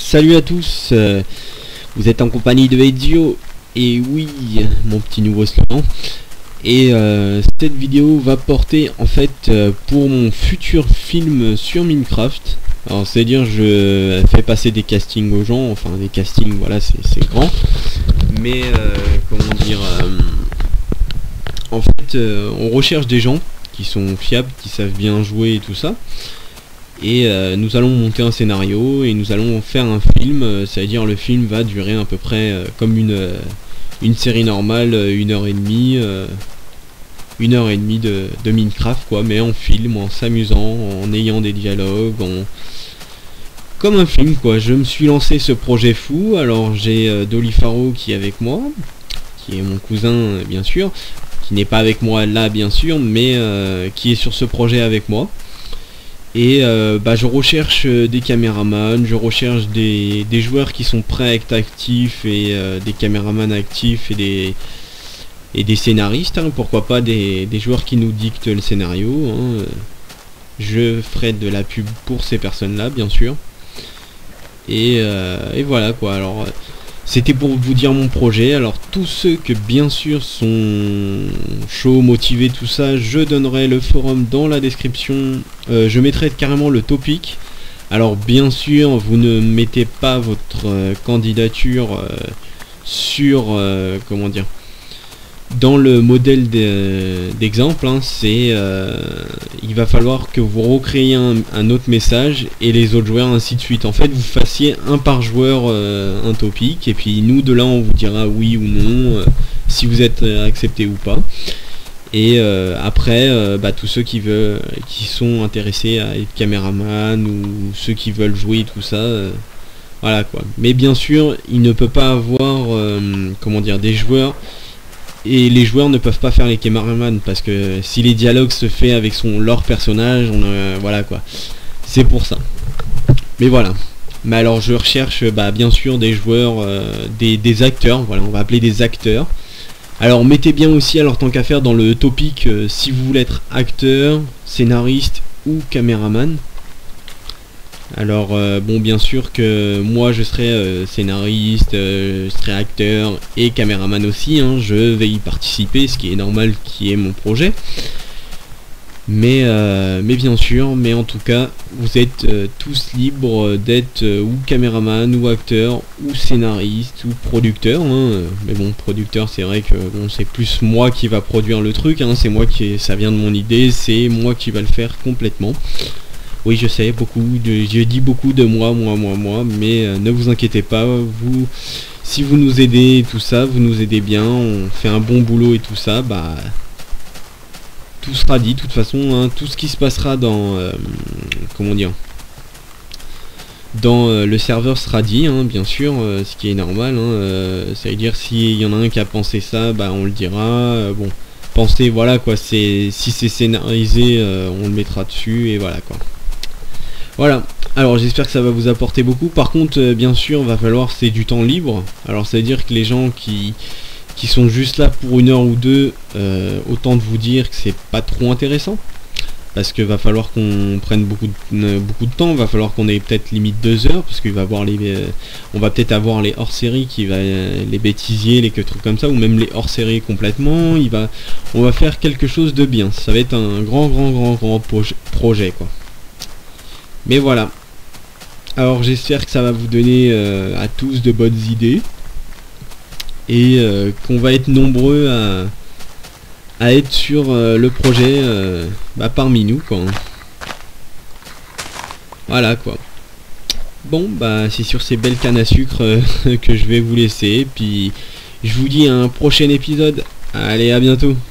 Salut à tous, vous êtes en compagnie de Ezio, et oui, mon petit nouveau slogan. Et cette vidéo va porter en fait pour mon futur film sur Minecraft. Alors c'est à dire, je fais passer des castings aux gens, enfin des castings, voilà, c'est grand. Mais comment dire, en fait on recherche des gens qui sont fiables, qui savent bien jouer et tout ça. Et nous allons monter un scénario et nous allons faire un film, c'est-à-dire le film va durer à peu près comme une série normale, 1h30 de Minecraft quoi, mais en film, en s'amusant, en ayant des dialogues, comme un film quoi. Je me suis lancé ce projet fou, alors j'ai Dolifaro qui est avec moi, qui est mon cousin bien sûr, qui n'est pas avec moi là bien sûr, mais qui est sur ce projet avec moi. Et je recherche des caméramans, je recherche des joueurs qui sont prêts à être actifs et des caméramans actifs et des scénaristes, hein, pourquoi pas des joueurs qui nous dictent le scénario, hein. Je ferai de la pub pour ces personnes là bien sûr. Et voilà quoi. Alors c'était pour vous dire mon projet. Alors tous ceux que bien sûr sont chauds, motivés, tout ça, je donnerai le forum dans la description. Je mettrai carrément le topic. Alors bien sûr, vous ne mettez pas votre candidature sur comment dire, dans le modèle d'exemple, hein, il va falloir que vous recréiez un autre message et les autres joueurs ainsi de suite. En fait, vous fassiez un par joueur un topic et puis nous de là on vous dira oui ou non, si vous êtes accepté ou pas. Et après, tous ceux qui sont intéressés à être caméraman ou ceux qui veulent jouer tout ça, voilà quoi. Mais bien sûr, il ne peut pas avoir comment dire, des joueurs. Et les joueurs ne peuvent pas faire les caméramans parce que si les dialogues se fait avec leur personnage, voilà quoi. C'est pour ça. Mais voilà. Mais alors je recherche bien sûr des joueurs, des acteurs. Voilà, on va appeler des acteurs. Alors mettez bien aussi, alors tant qu'à faire dans le topic, si vous voulez être acteur, scénariste ou caméraman. Alors bon, bien sûr que moi je serai scénariste, je serai acteur et caméraman aussi, hein, je vais y participer, ce qui est normal, qui est mon projet. Mais bien sûr, mais en tout cas, vous êtes tous libres d'être ou caméraman ou acteur ou scénariste ou producteur, hein. Mais bon, producteur, c'est vrai que bon, c'est plus moi qui va produire le truc, hein, c'est moi ça vient de mon idée, c'est moi qui va le faire complètement. Oui, je sais, je dis beaucoup de moi, mais ne vous inquiétez pas, si vous nous aidez et tout ça, vous nous aidez bien, on fait un bon boulot et tout ça, tout sera dit, de toute façon, hein, tout ce qui se passera dans, comment dire, dans le serveur sera dit, hein, bien sûr, ce qui est normal, hein, ça veut dire s'il y en a un qui a pensé ça, on le dira, bon, pensez, voilà quoi, si c'est scénarisé, on le mettra dessus, et voilà quoi. Voilà, alors j'espère que ça va vous apporter beaucoup. Par contre, bien sûr, va falloir, c'est du temps libre. Alors ça veut dire que les gens qui sont juste là pour 1 heure ou 2, autant de vous dire que c'est pas trop intéressant. Parce que va falloir qu'on prenne beaucoup de temps, va falloir qu'on ait peut-être limite 2 heures, parce qu'il va avoir on va peut-être avoir les hors-série les bêtisiers, les trucs comme ça, ou même les hors-série complètement. On va faire quelque chose de bien. Ça va être un grand projet quoi. Mais voilà, alors j'espère que ça va vous donner à tous de bonnes idées et qu'on va être nombreux à être sur le projet parmi nous quoi. Voilà quoi. Bon c'est sur ces belles cannes à sucre que je vais vous laisser, puis je vous dis à un prochain épisode. Allez, à bientôt.